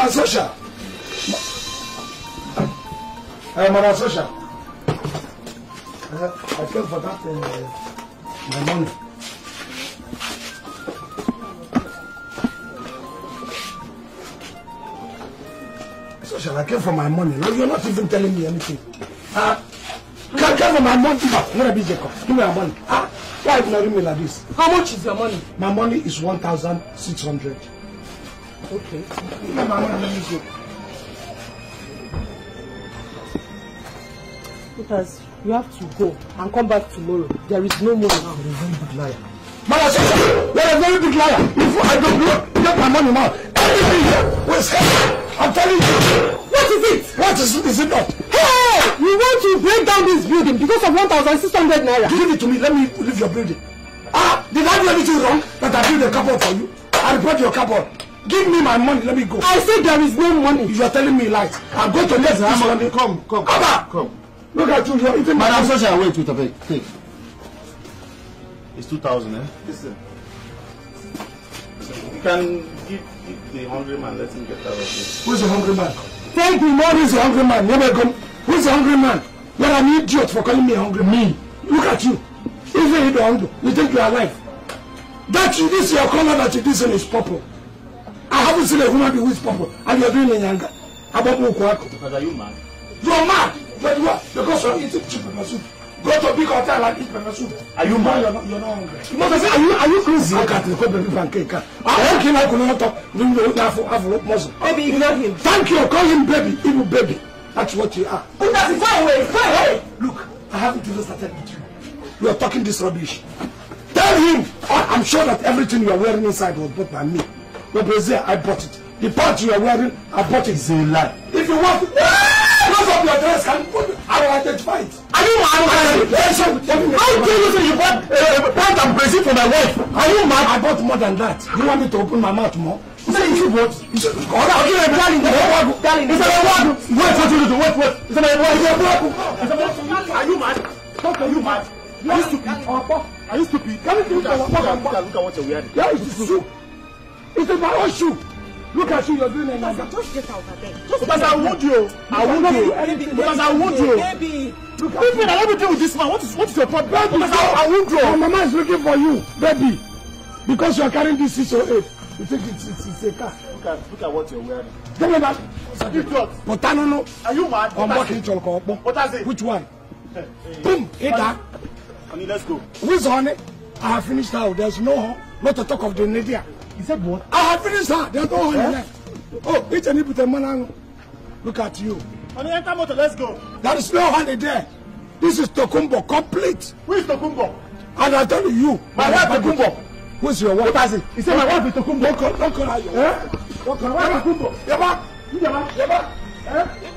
Madam Social. Madam Social. I came for that, my money. Social, I came for my money. No, you're not even telling me anything. I came for my money. Not a big Jacob. Give me my money. Why ignoring me like this? How much is your money? My money is 1,600. Okay. Give me my money, let me go. Because you have to go and come back tomorrow. There is no money now. You're a very big liar. Madam Social, you're a very big liar. If I don't get my money now, everything here was hell. I'm telling you. What is it? What is it not? Hey! You want to break down this building because of 1,600 naira? Give it to me. Let me leave your building. Did I do anything wrong that I build a cupboard for you? I report your cupboard. Give me my money. Let me go. I said there is no money. You are telling me lies. I'm going to let this money. Come. Abba! Come. Look at you. You're eating Madam Social, wait, take. It's 2,000, eh? Listen. You can give the hungry man, let him get out of this. Who's the hungry man? Thank me more. Who's the hungry man? Who's the hungry man? You're an idiot for calling me hungry. Me. Look at you. Even you don't. You think you are alive. That you, this your color that you this one is purple. I haven't seen a human being who is purple. And you're doing a younger. Because are you mad? You're mad. But what? Because you're eating cheap pepper soup. Go to a big hotel and eat pepper soup. Are you mad? You're not hungry. You must say, are you crazy? I can't go baby pancake. I can't talk. Baby, ignore him. Thank you. Call him baby. Evil baby. That's what you are. Go away. Look, I haven't even started with you. You are talking this rubbish. Tell him. I'm sure that everything you are wearing inside was bought by me. The brazier, I bought it. The part you are wearing, I bought it. It's a lie. If you want to, close up your dress, I will identify it. Are you mad? How dare you say you bought pant and brazier for my wife? Are you mad? I bought more than that. You want me to open my mouth more? You say you should what? Darling. Wait. Are you mad? Are you mad? Are you stupid? Are you stupid? Look at what you're wearing. Yeah, it's true. It's my own shoe. Look at you, you're doing it now. Just get out of there. Because I wound you. Because I wound you. Baby. Look at me. Let me deal with this man. What is your problem? Because I wound you. My mama is looking for you, baby. Because you're carrying this 608. You think it's a car. Look at what you're wearing. Tell me that. Idiot. But I don't know. Are you mad? I'm walking to What is it? Which one? Boom. Hit that. Honey, let's go. Who's on it? I have finished now. There's no honey. Not to talk of the Nadia. He said what? I have finished her. There's no honey left. Oh, it's an ibute man. Look at you. Honey, enter motor. Let's go. There is no honey there. This is Tokumbo complete. Who is Tokumbo? And I tell you, my wife Tokumbo. Who's your wife? What is it? He said my wife is Tokumbo. Don't call her your wife. Don't call her Tokumbo. Yaba.